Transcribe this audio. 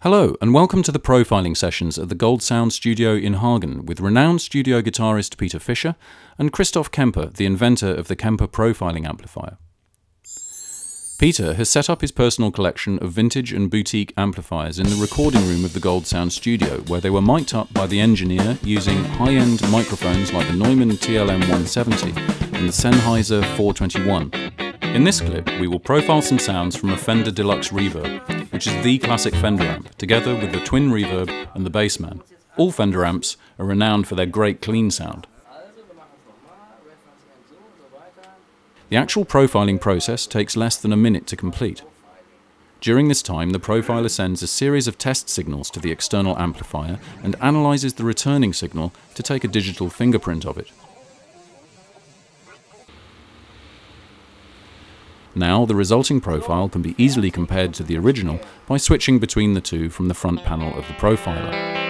Hello, and welcome to the profiling sessions at the Gold Sound Studio in Hagen with renowned studio guitarist Peter Fischer and Christoph Kemper, the inventor of the Kemper profiling amplifier. Peter has set up his personal collection of vintage and boutique amplifiers in the recording room of the Gold Sound Studio, where they were mic'd up by the engineer using high-end microphones like the Neumann TLM-170 and the Sennheiser 421. In this clip, we will profile some sounds from a Fender Deluxe Reverb, which is the classic Fender amp, together with the Twin Reverb and the Bassman. All Fender amps are renowned for their great clean sound. The actual profiling process takes less than a minute to complete. During this time, the profiler sends a series of test signals to the external amplifier and analyzes the returning signal to take a digital fingerprint of it. Now, the resulting profile can be easily compared to the original by switching between the two from the front panel of the profiler.